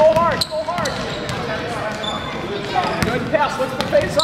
go hard, go hard. Good pass, look for face